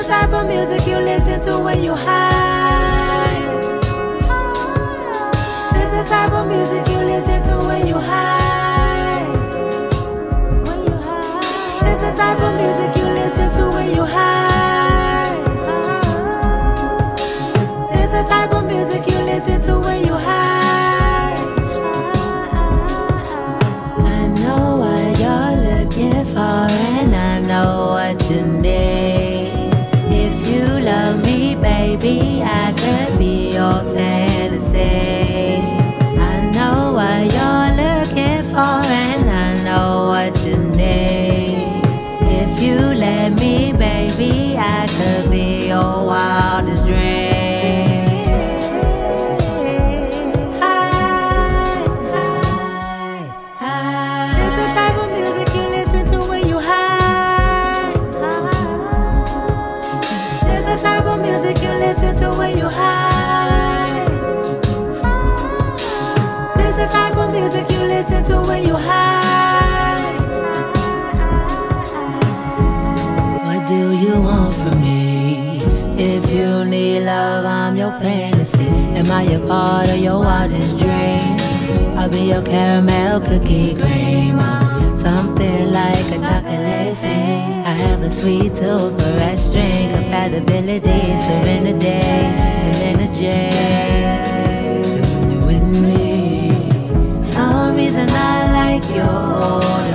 type of music you listen to when you high. This the type of music you listen to when you high. This the type of music you listen to when you high. This the type of music you listen to when you high. I know what you're looking for, and I know what you need. If you love me, baby, I could be your fantasy. I know what you're looking for, and I know what you need. If you let me, baby, I could be your wildest dream. This the type of music you listen to when you high. This the type of music you listen to when you high. This the type of music you listen to when you high. What do you want from me? If you need love, I'm your fantasy. Am I a part of your wildest dream? I'll be your caramel cookie cream. Something like a chocolate fiend. I have a sweet tooth for restaurant compatibility, serenity and energy. So when you're with me, some reason I like your